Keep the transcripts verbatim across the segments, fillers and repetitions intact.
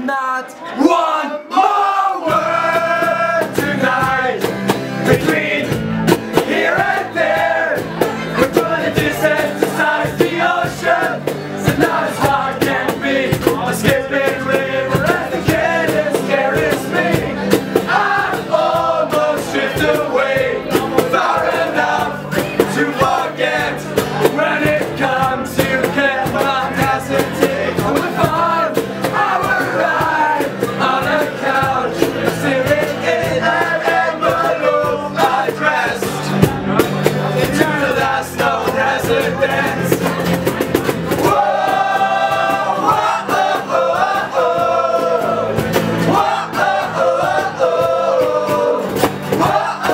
not one more word tonight. Between here and there, we're gonna desensitize the ocean. So now it's hard can be a skipping river and the cadence carries me. I'm almost drifted away, far enough to forget. When it comes, you cannot hesitate. On the farm, I will ride on a couch, sitting in an envelope addressed to the last known residence. Whoa, whoa, oh, oh, oh. Whoa, oh, oh, oh. Whoa,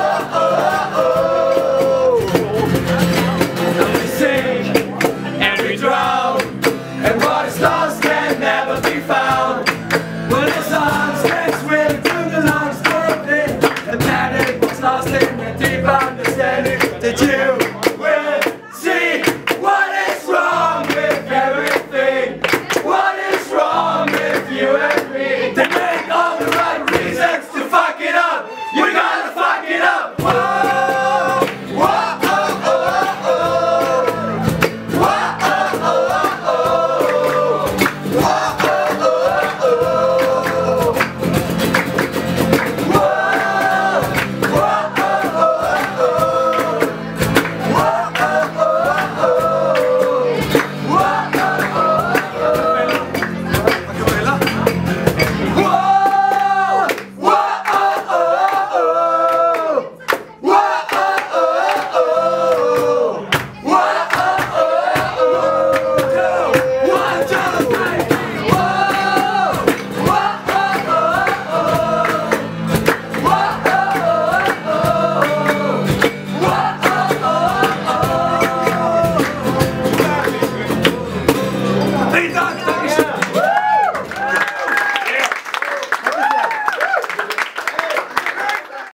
oh, oh, oh. We sink and we drown, and what is lost can never be found. When it's